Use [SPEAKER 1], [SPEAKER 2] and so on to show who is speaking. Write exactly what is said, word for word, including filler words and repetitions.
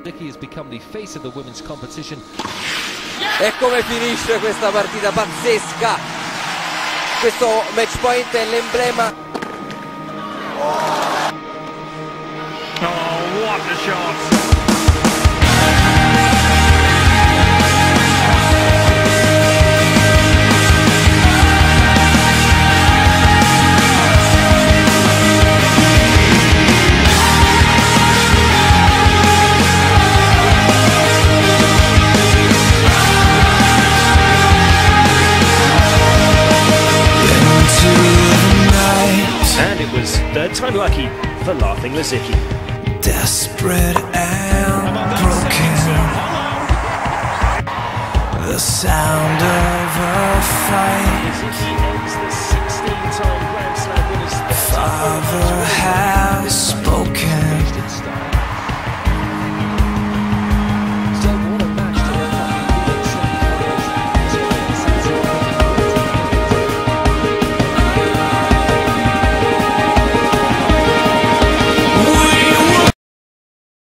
[SPEAKER 1] Dickey has become the face of the women's competition.
[SPEAKER 2] E come finisce questa partita pazzesca. Questo match point è l'emblema.
[SPEAKER 3] Oh, what a shot!
[SPEAKER 4] And it was third time lucky for Laughing Lisicky.
[SPEAKER 5] Desperate and broken, the sound of a fight.